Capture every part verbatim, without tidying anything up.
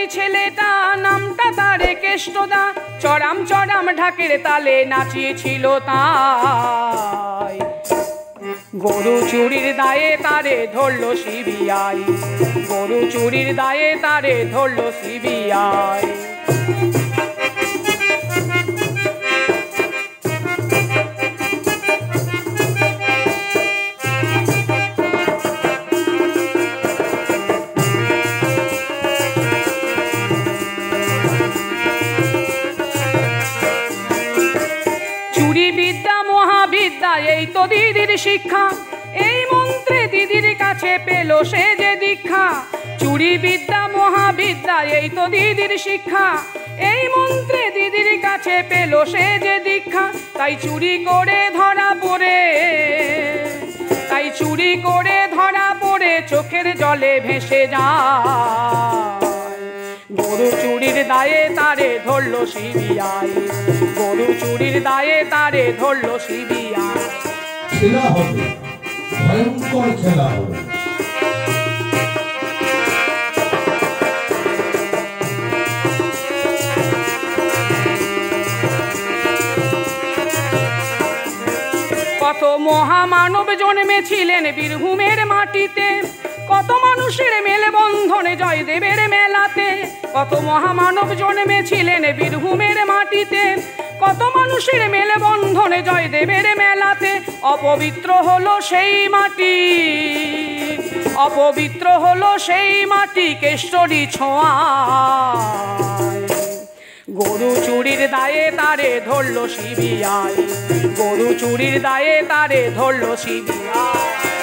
ছেলেটা নামটা তারে কেষ্টদা চড়াম চড়াম ঢাকের তালে নাচিয়েছিল তাই গরু চুরির দায়ে তারে ধরলো সিবিআই গরু চুরির দায়ে তারে ধরলো সিবিআই এই তো দিদির শিক্ষা এই মন্ত্রে দিদির কাছে পেল সে যে দীক্ষা চুরি বিদ্যা মহাবিদ্যা এই তো দিদির শিক্ষা এই মন্ত্রে দিদির কাছে পেল সে যে দীক্ষা তাই চুরি করে ধরা পড়ে তাই চুরি করে ধরা পড়ে চোখের জলে ভেসে যায় গরু চুরির দায়ে তারে ধরলো সিবিআই গরু চুরির দায়ে তারে ধরলো সিবিআই খেলা হবে ভয়ঙ্কর খেলা হবে কত মহামানব জন্মেছিলেন বীরভূমের মাটিতে কত মানুষের মেলবন্ধনে জয়দেবের মেলাতে কত মহামানব জন্মেছিলেন বীরভূমের মাটিতে কত মানুষের মেলবন্ধনে জয়দেবের মেলাতে অপবিত্র হলো সেই মাটি অপবিত্র হলো সেই মাটি কেষ্টরী ছোঁয়া গরু চুরির দায়ে তারে ধরলো সিবিআই গরু চুরির দায়ে তারে ধরলো সিবিআই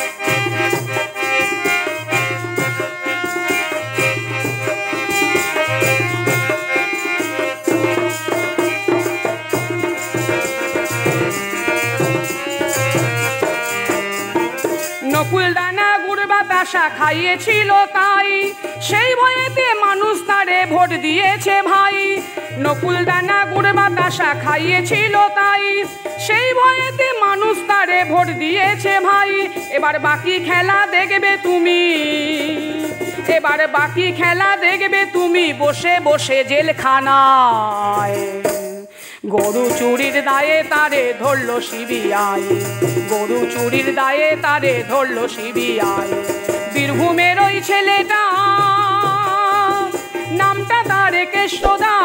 নকুল দানা গুড় বাতাসা খাইয়েছিল তাই সেই ভয়েতে মানুষ তারে ভোট দিয়েছে ভাই নকুল দানা গুড় বাতাসা খাইয়েছিল তাই সেই ভয়েতে মানুষ তারে ভোট দিয়েছে ভাই এবার বাকি খেলা দেখবে তুমি এবার বাকি খেলা দেখবে তুমি বসে বসে জেলখানায় গরু চুরির দায়ে তারে ধরলো সিবিআই গরু চুরির দায়ে তারে ধরলো সিবিআই বীরভূমের ওই ছেলেটা নামটা তারে কেষ্টদা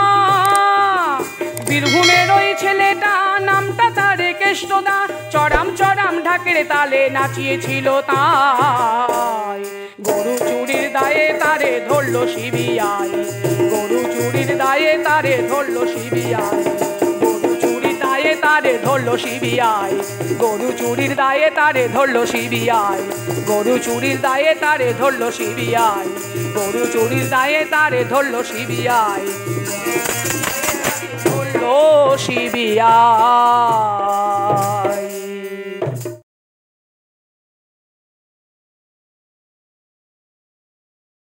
বীরভূমের ওই ছেলেটা নামটা তারে কেষ্টদা চড়াম চড়াম ঢাকের তালে নাচিয়েছিল তাই গরু চুরির দায়ে তারে ধরলো সিবিআই গরু চুরির দায়ে তারে ধরলো সিবিআই গরু চুরির দায়ে তারে ধরলো সিবিআই গরু চুরির দায়ে তারে ধরলো সিবিআই গরু চুরির দায়ে তারে ধরলো সিবিআই গরু চুরির দায়ে তারে ধরলো সিবিআই ধরলো সিবিআই